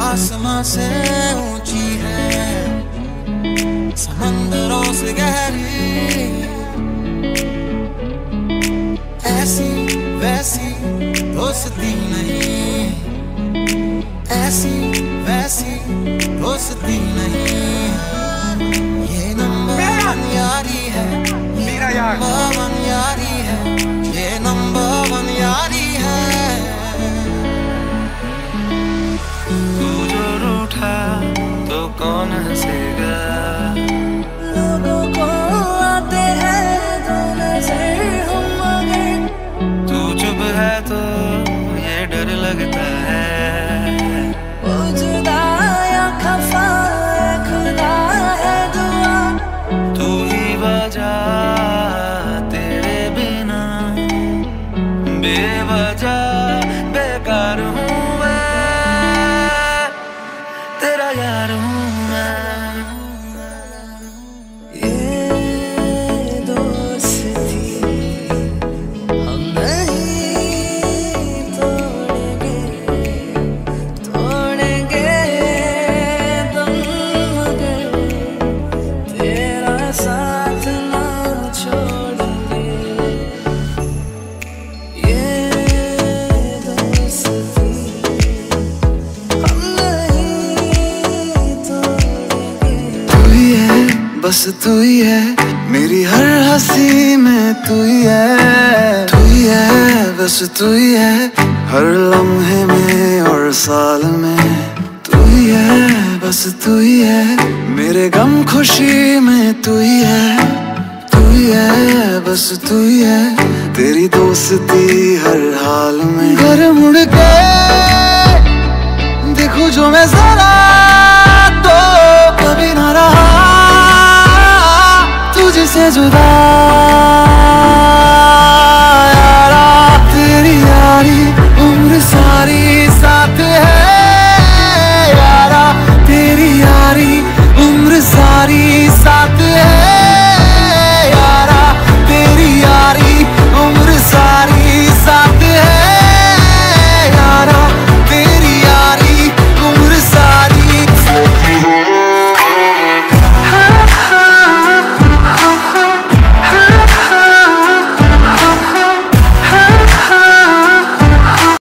आसमां से ऊंची है, समंदरों से गहरी, ऐसी वैसी दोस्ती नहीं, ऐसी वैसी दोस्ती नहीं। ये नंबर वन यारी है, ये नंबर वन यारी है, ये नंबर वन यारी है। तू जो रूठा तो कौन हंसेगा, लोगों को आते हैं दो नजर हम आगे। तू चुप है तो ये डर लगता है, वो जुदा या खफा है, खुदा है दुआ। तू ही वजह तेरे बिना बेवजह बेकार हूँ मैं, तेरा यार हूँ मैं। ये दोस्ती हम नहीं तोड़ेंगे, तोड़ेंगे दम मगर तेरा साथ ना छोड़ेंगे। ये दोस्ती हम नहीं तोड़ेंगे। तू ही है, बस तू ही है, मेरी हर हंसी में तू ही है। तू ही है, बस तू ही है, हर लम्हे में और साल में। तू ही है, बस तू ही है, मेरे गम खुशी में तू ही है। तू ही है, बस तू ही है, तेरी दोस्ती हर हाल में। घर मुड़ के देखूं जो मैं जरा तो कभी ना रहा तुझसे जुदा।